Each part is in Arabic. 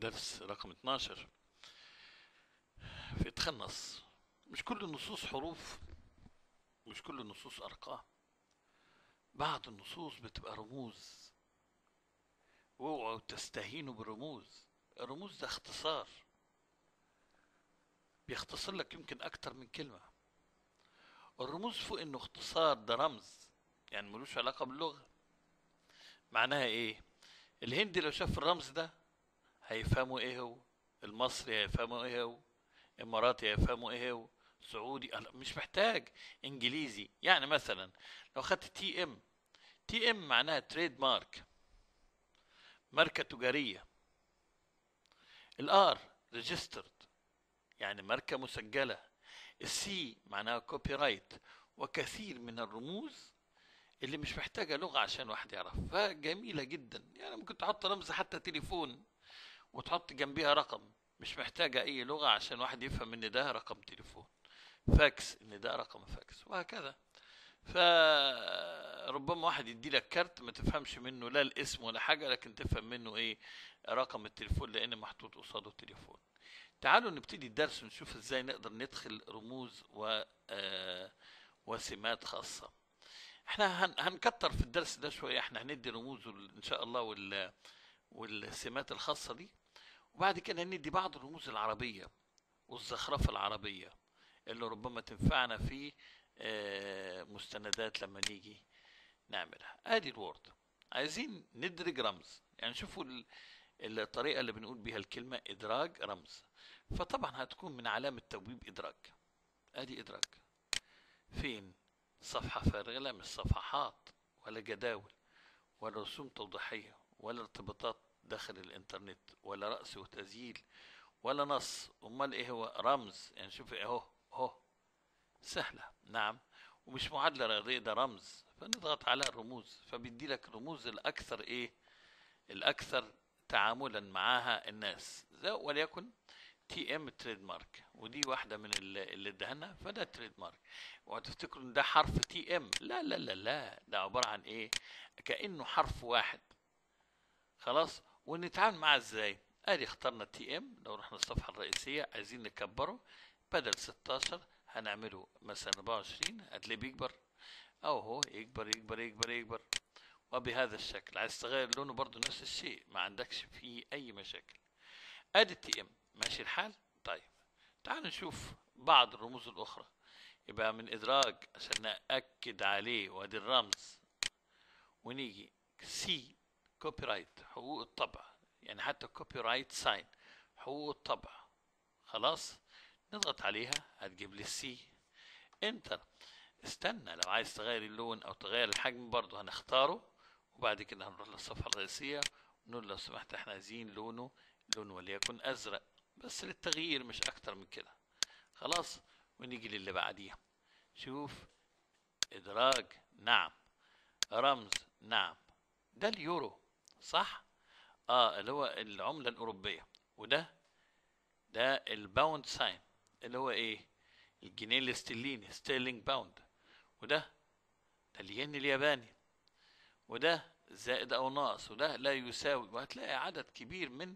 درس رقم 12 في إدخال نص. مش كل النصوص حروف، مش كل النصوص أرقام. بعض النصوص بتبقى رموز، واوعوا تستهينوا بالرموز. الرموز ده اختصار، بيختصر لك يمكن أكتر من كلمة. الرموز فوق إنه اختصار، ده رمز، يعني ملوش علاقة باللغة. معناها إيه؟ الهندي لو شاف الرمز ده هيفهموا إيه هو، المصري هيفهموا إيه هو، اماراتي هيفهموا ايه هو، سعودي مش محتاج انجليزي. يعني مثلا لو خدت تي ام، تي ام معناها تريد مارك، ماركة تجارية. الار ريجسترد، يعني ماركة مسجلة. السي معناها كوبي رايت. وكثير من الرموز اللي مش محتاجة لغة عشان واحد يعرف، فجميلة جدا. يعني ممكن تحط رمز حتى تليفون وتحط جنبيها رقم، مش محتاجة أي لغة عشان واحد يفهم إن ده رقم تليفون. فاكس إن ده رقم فاكس، وهكذا. فربما واحد يدي لك كارت ما تفهمش منه لا الاسم ولا حاجة، لكن تفهم منه ايه؟ رقم التليفون، لان محطوط قصاده التليفون. تعالوا نبتدي الدرس ونشوف ازاي نقدر ندخل رموز و وسمات خاصة. احنا هنكتر في الدرس ده شوية. احنا هندي رموز ان شاء الله والسمات الخاصة دي، وبعد كده هندي بعض الرموز العربية والزخرفة العربية اللي ربما تنفعنا في مستندات لما نيجي نعملها. ادي الوورد. عايزين ندرج رمز، يعني شوفوا الطريقة اللي بنقول بيها الكلمة ادراج رمز. فطبعا هتكون من علامة توبيب ادراج. ادي ادراج فين؟ صفحة فارغة، لا مش صفحات ولا جداول ولا رسوم توضيحية ولا ارتباطات داخل الانترنت ولا رأس وتسجيل ولا نص. امال ايه هو؟ رمز. يعني شوف اهو اهو، سهلة نعم، ومش معادلة رياضية، ده رمز. فنضغط على الرموز فبيدي لك الرموز الأكثر إيه؟ الأكثر تعاملا معاها الناس. وليكن تي ام تريد مارك، ودي واحدة من اللي ادهنا، فده تريد مارك. وهتفتكروا ان ده حرف تي ام، لا لا لا لا، ده عبارة عن ايه؟ كأنه حرف واحد. خلاص. ونتعامل معاه ازاي؟ ادي اخترنا تي ام. لو رحنا الصفحة الرئيسية عايزين نكبره، بدل 16 هنعمله مثلا 24، هتلاقيه بيكبر. او هو يكبر يكبر يكبر يكبر. وبهذا الشكل. عايز تغير لونه برضو نفس الشيء، ما عندكش فيه اي مشاكل. ادي التي ام، ماشي الحال. طيب تعال نشوف بعض الرموز الاخرى. يبقى من ادراج عشان ناكد عليه، وادي الرمز. ونيجي سي، كوبي رايت، حقوق الطبع. يعني حتى كوبي رايت ساين، حقوق الطبع. خلاص. نضغط عليها هتجيب لي السي. انتر. استنى، لو عايز تغير اللون او تغير الحجم برضو هنختاره، وبعد كده هنروح للصفحة الرئيسية ونقول لو سمحت احنا عايزين لونه لون وليكن ازرق، بس للتغيير مش اكتر من كده. خلاص. ونيجي للي بعديها. شوف، ادراج نعم، رمز نعم. ده اليورو صح؟ اللي هو العملة الأوروبية. ده الباوند ساين، اللي هو ايه؟ الجنيه الاسترليني، ستيرلينج باوند. ده الين الياباني. وده زائد او ناقص، وده لا يساوي. وهتلاقي عدد كبير من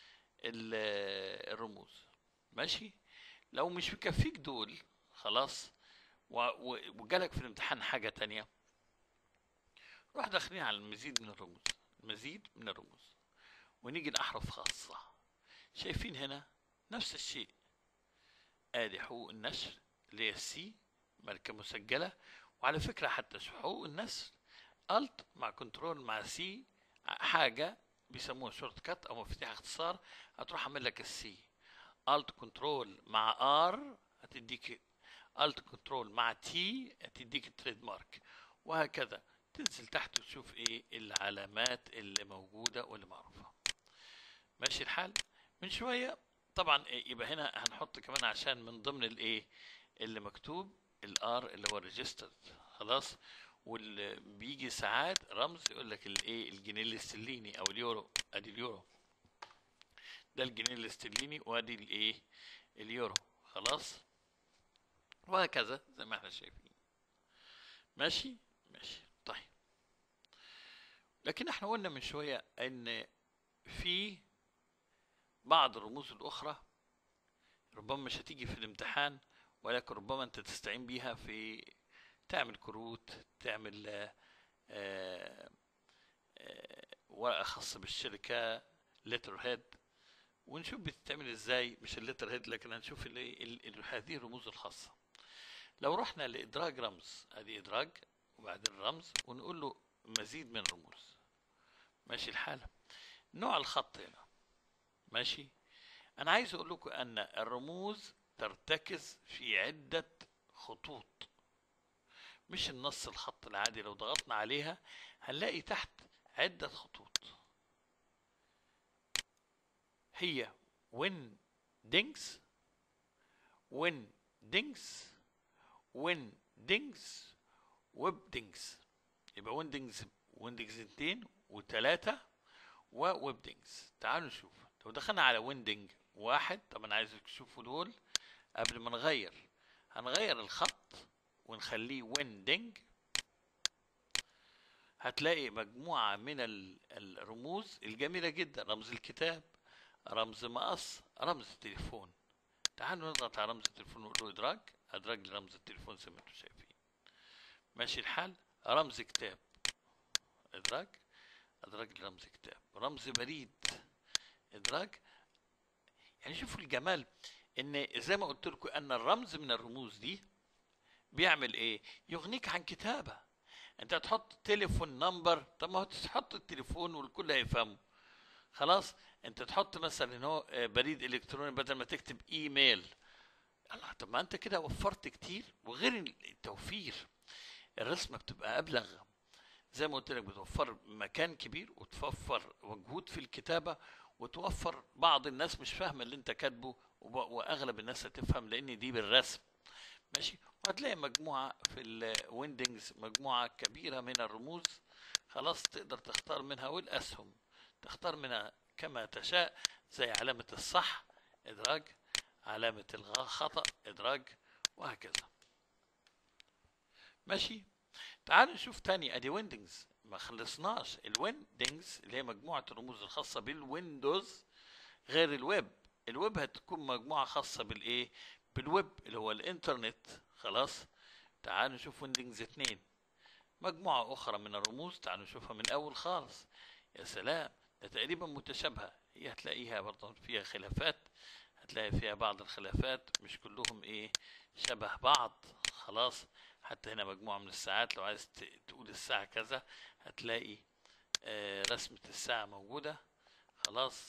الرموز. ماشي. لو مش مكفيك دول، خلاص، وجالك في الامتحان حاجة تانية، روح داخلين على المزيد من الرموز. المزيد من الرموز. ونيجي لأحرف خاصة. شايفين هنا نفس الشيء. ادي حقوق النشر اللي هي السي، ماركة مسجلة. وعلى فكرة حتى حقوق النشر الت مع كنترول مع سي، حاجة بيسموها شورت كات او مفتاح اختصار. هتروح اعمل لك السي. الت كنترول مع ار هتديك، الت كنترول مع تي هتديك التريد مارك، وهكذا. تنزل تحت وتشوف ايه العلامات اللي موجودة واللي معروفة. ماشي الحال. من شوية طبعا يبقى هنا هنحط كمان عشان من ضمن الايه اللي مكتوب الار اللي هو ريجسترد. خلاص. واللي بيجي ساعات رمز يقول لك الايه الجنيه الاسترليني او اليورو. ادي اليورو، ده الجنيه الاسترليني، وادي الايه اليورو. خلاص. وهكذا زي ما احنا شايفين. ماشي ماشي. طيب، لكن احنا قلنا من شوية ان في بعض الرموز الاخرى ربما مش هتيجي في الامتحان، ولكن ربما انت تستعين بيها في تعمل كروت، تعمل آه، ورقة خاصة بالشركة، لتر هيد، ونشوف بتتعمل ازاي. مش اللتر هيد، لكن هنشوف هذه الرموز الخاصة. لو رحنا لإدراج رمز، ادي إدراج وبعدين رمز، ونقول له مزيد من الرموز. ماشي الحال. نوع الخط هنا ماشي. أنا عايز أقول لكم أن الرموز ترتكز في عدة خطوط، مش النص الخط العادي. لو ضغطنا عليها هنلاقي تحت عدة خطوط. هي ويندنجز، ويندنجز، ويندنجز، ويبدنجز. يبقى ويندنجز 2 و3 وويبدنجز. تعالوا نشوف. لو دخلنا على ويندنج 1، طب انا عايزك تشوفوا دول قبل ما نغير. هنغير الخط ونخليه ويندنج. هتلاقي مجموعة من الرموز الجميلة جدا. رمز الكتاب، رمز مقص، رمز التليفون. تعالوا نضغط على رمز التليفون ونقول له ادراج. ادراج لرمز التليفون زي ما انتم شايفين. ماشي الحال. رمز كتاب، ادراج. ادراج لرمز كتاب. رمز بريد، ادراج. يعني شوفوا الجمال، ان زي ما قلت لكم ان الرمز من الرموز دي بيعمل ايه؟ يغنيك عن كتابة. انت تحط تليفون نمبر، طب ما هو تحط التليفون والكل هيفهمه. خلاص. انت تحط مثلا هو بريد الكتروني بدل ما تكتب ايميل. الله، طب ما انت كده وفرت كتير. وغير التوفير، الرسمة بتبقى ابلغ. زي ما قلت لك بتوفر مكان كبير، وتوفر مجهود في الكتابة، وتوفر بعض الناس مش فاهمة اللي انت كاتبه، واغلب الناس هتفهم لان دي بالرسم. ماشي. وهتلاقي مجموعة في الويندنجز، مجموعة كبيرة من الرموز. خلاص، تقدر تختار منها. والأسهم تختار منها كما تشاء، زي علامة الصح إدراج، علامة الخطأ إدراج، وهكذا. ماشي. تعالوا نشوف تاني. ادي ويندنجز، ما خلصناش. الويندنجز اللي هي مجموعة الرموز الخاصة بالويندوز غير الويب. الويب هتكون مجموعة خاصة بالايه؟ بالويب اللي هو الانترنت. خلاص. تعالوا نشوف ويندنجز 2، مجموعة أخرى من الرموز. تعالوا نشوفها من أول خالص. يا سلام، ده تقريبا متشابهة. هي هتلاقيها برضه فيها خلافات، هتلاقي فيها بعض الخلافات، مش كلهم إيه شبه بعض. خلاص. حتى هنا مجموعة من الساعات، لو عايز تقول الساعة كذا هتلاقي رسمة الساعة موجودة. خلاص.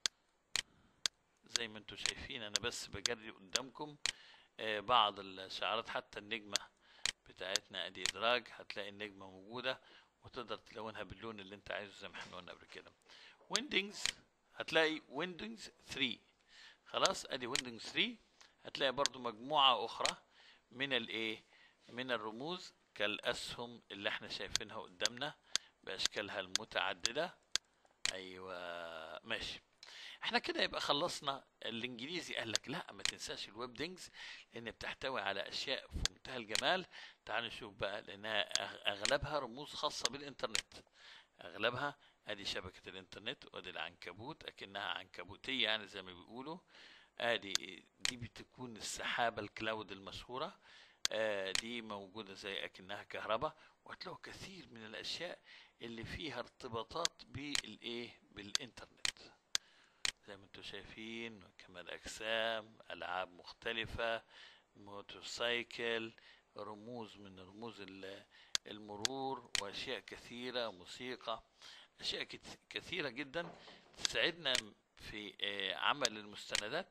زي ما انتم شايفين، أنا بس بجري قدامكم بعض الشعارات. حتى النجمة بتاعتنا ادي ادراج، هتلاقي النجمه موجوده، وتقدر تلونها باللون اللي انت عايزه زي ما احنا قلنا قبل كده. ويندنجز هتلاقي ويندنجز 3. خلاص. ادي ويندنجز 3. هتلاقي برضو مجموعه اخرى من الايه؟ من الرموز كالاسهم اللي احنا شايفينها قدامنا باشكالها المتعدده. ايوه ماشي. احنا كده يبقى خلصنا الانجليزي. قال لك لا، ما تنساش الويب دينجز لان بتحتوي على اشياء في منتهى الجمال. تعال نشوف بقى، لانها اغلبها رموز خاصة بالانترنت. اغلبها ادي شبكة الانترنت، وادي العنكبوت اكنها عنكبوتية يعني زي ما بيقولوا. ادي دي بتكون السحابة الكلاود المشهورة. دي موجودة زي اكنها كهرباء. وهتلاقوا كثير من الاشياء اللي فيها ارتباطات بالايه؟ بالانترنت. زي ما انتم شايفين، كمال اجسام، العاب مختلفة، موتوسيكل، رموز من رموز المرور، واشياء كثيرة، موسيقى، اشياء كثيرة جدا تساعدنا في عمل المستندات.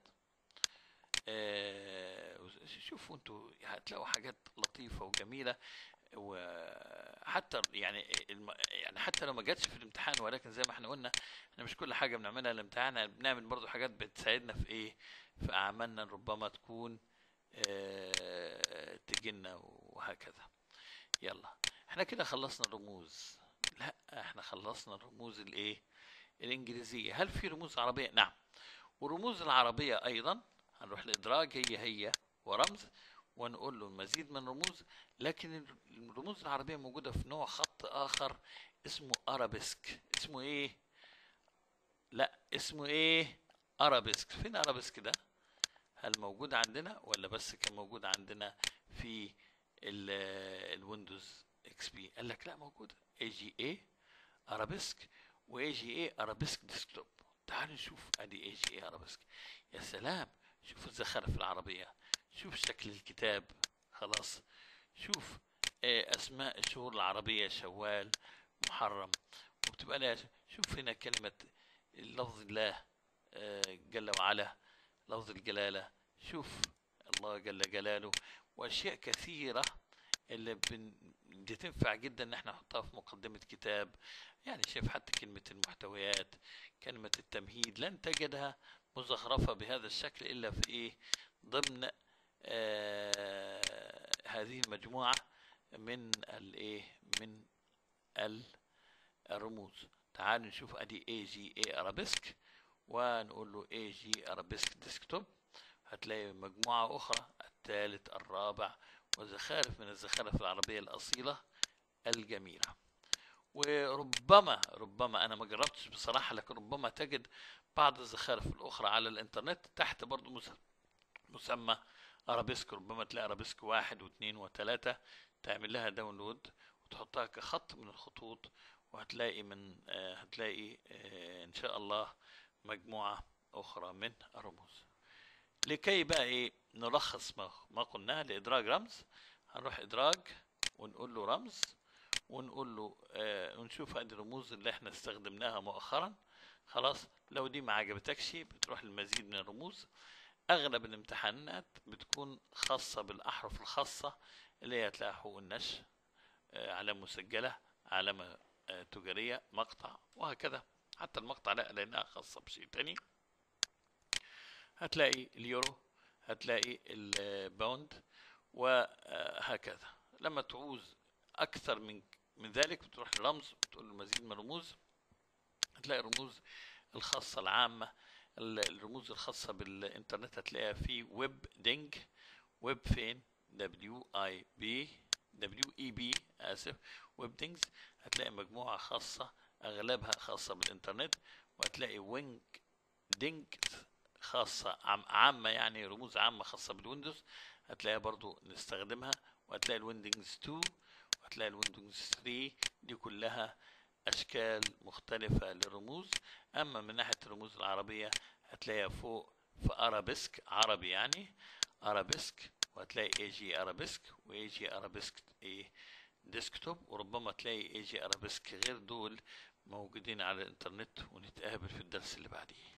شوفوا انتوا هتلاقوا حاجات لطيفة وجميلة. وحتى يعني حتى لو ما جاتش في الامتحان، ولكن زي ما احنا قلنا، احنا مش كل حاجه بنعملها الامتحان، بنعمل برضو حاجات بتساعدنا في ايه؟ في اعمالنا، ربما تكون تجينا وهكذا. يلا، احنا كده خلصنا الرموز. لا، احنا خلصنا الرموز الايه؟ الانجليزيه. هل في رموز عربيه؟ نعم. والرموز العربيه ايضا هنروح لادراج، هي ورمز، ونقول له المزيد من رموز. لكن الرموز العربية موجودة في نوع خط آخر اسمه أرابيسك. اسمه إيه؟ لا، اسمه إيه؟ ارابيسك. فين ارابيسك ده؟ هل موجود عندنا ولا بس كان موجود عندنا في الويندوز اكس بي؟ قال لك لا، موجوده اي جي اي ارابيسك واي جي اي ارابيسك ديسكتوب. تعالوا نشوف ادي اي جي اي ارابيسك. يا سلام، شوف الزخرف العربيه، شوف شكل الكتاب. خلاص، شوف اسماء الشهور العربيه: شوال، محرم. وبتبقى لها، شوف هنا كلمه لفظ الله جل وعلا، لفظ الجلاله. شوف الله جل جلاله، واشياء كثيره اللي دي تنفع جدا ان احنا نحطها في مقدمة كتاب. يعني شايف حتى كلمة المحتويات، كلمة التمهيد، لن تجدها مزخرفة بهذا الشكل الا في ايه؟ ضمن هذه المجموعة من الايه، من الرموز. تعال نشوف ادي اي جي اي ارابيسك، ونقول له اي جي ارابيسك ديسكتوب. هتلاقي مجموعة اخرى، الثالث، الرابع، وزخارف من الزخارف العربية الأصيلة الجميلة. وربما أنا ما جربتش بصراحة، لكن ربما تجد بعض الزخارف الأخرى على الإنترنت تحت برضو مسمى أرابيسك. ربما تلاقي أرابيسك 1 و2 و3، تعمل لها داونلود وتحطها كخط من الخطوط، وهتلاقي من هتلاقي إن شاء الله مجموعة أخرى من الرموز. لكي بقى ايه نلخص ما قلناه لادراج رمز، هنروح ادراج ونقول له رمز، ونقول له ونشوف ادي الرموز اللي احنا استخدمناها مؤخرا. خلاص، لو دي ما عجبتكش بتروح للمزيد من الرموز. اغلب الامتحانات بتكون خاصة بالاحرف الخاصة، اللي هي هتلاقي حقوق النشر، علامة مسجلة، علامة تجارية، مقطع، وهكذا. حتى المقطع لا، لانها خاصة بشيء تاني. هتلاقي اليورو، هتلاقي الباوند، وهكذا. لما تعوز اكثر من ذلك بتروح للرمز وتقول له مزيد من الرموز. هتلاقي الرموز الخاصة العامة، الرموز الخاصة بالإنترنت هتلاقيها في ويب دينج. ويب فين؟ WEB آسف، ويب دينجز. هتلاقي مجموعة خاصة، أغلبها خاصة بالإنترنت. وهتلاقي وينج دينج خاصة عامة، يعني رموز عامة خاصة بالويندوز، هتلاقيها برضو نستخدمها. وهتلاقي الويندوز 2، وهتلاقي الويندوز 3. دي كلها أشكال مختلفة للرموز. أما من ناحية الرموز العربية هتلاقيها فوق في أرابيسك، عربي يعني أرابيسك، وهتلاقي اي جي أرابيسك واي جي أرابيسك ايه ديسكتوب. وربما تلاقي اي جي أرابيسك غير دول موجودين على الإنترنت. ونتقابل في الدرس اللي بعديه.